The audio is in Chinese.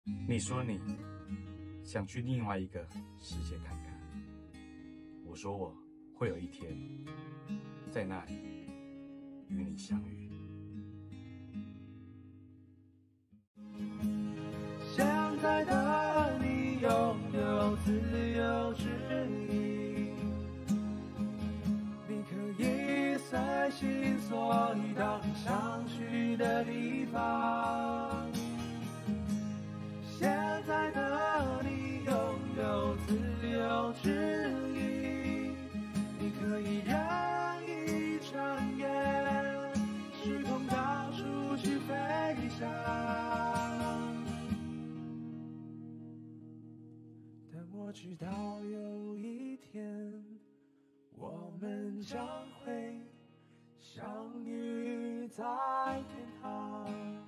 你说你想去另外一个世界看看，我说我会有一天在那里与你相遇。 现在的你拥有自由之意，你可以随心所欲到你想去的地方。现在的你拥有自由之意，你可以任意转眼，时空到处去飞翔。但我知道有一天，我们将会相遇在天堂。